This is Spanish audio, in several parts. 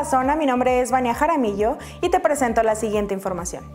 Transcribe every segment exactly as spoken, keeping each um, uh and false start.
la zona, mi nombre es Vania Jaramillo y te presento la siguiente información.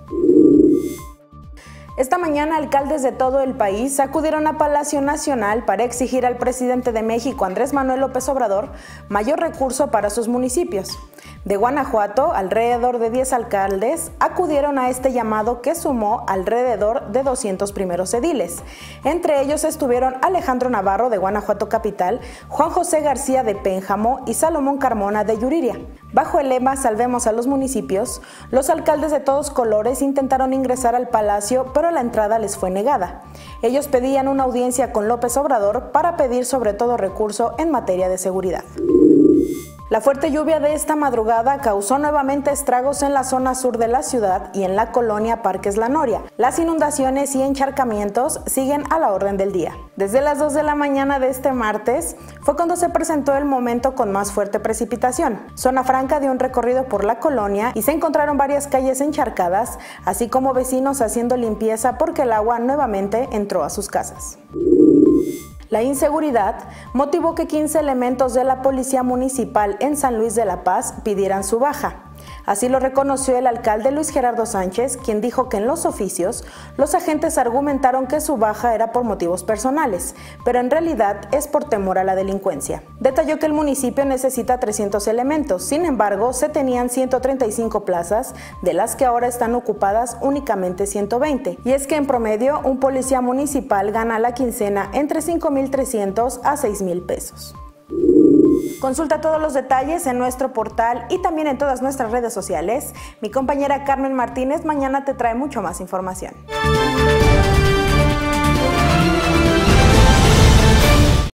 Esta mañana, alcaldes de todo el país acudieron a Palacio Nacional para exigir al presidente de México, Andrés Manuel López Obrador, mayor recurso para sus municipios. De Guanajuato, alrededor de diez alcaldes acudieron a este llamado que sumó alrededor de doscientos primeros ediles. Entre ellos estuvieron Alejandro Navarro de Guanajuato Capital, Juan José García de Pénjamo y Salomón Carmona de Yuriria. Bajo el lema Salvemos a los municipios, los alcaldes de todos colores intentaron ingresar al palacio, pero la entrada les fue negada. Ellos pedían una audiencia con López Obrador para pedir sobre todo recurso en materia de seguridad. La fuerte lluvia de esta madrugada causó nuevamente estragos en la zona sur de la ciudad y en la colonia Parques La Noria. Las inundaciones y encharcamientos siguen a la orden del día. Desde las dos de la mañana de este martes fue cuando se presentó el momento con más fuerte precipitación. Zona Franca dio un recorrido por la colonia y se encontraron varias calles encharcadas, así como vecinos haciendo limpieza porque el agua nuevamente entró a sus casas. La inseguridad motivó que quince elementos de la Policía Municipal en San Luis de la Paz pidieran su baja. Así lo reconoció el alcalde Luis Gerardo Sánchez, quien dijo que en los oficios los agentes argumentaron que su baja era por motivos personales, pero en realidad es por temor a la delincuencia. Detalló que el municipio necesita trescientos elementos, sin embargo se tenían ciento treinta y cinco plazas, de las que ahora están ocupadas únicamente ciento veinte. Y es que en promedio un policía municipal gana la quincena entre cinco mil trescientos a seis mil pesos. Consulta todos los detalles en nuestro portal y también en todas nuestras redes sociales. Mi compañera Carmen Martínez mañana te trae mucho más información.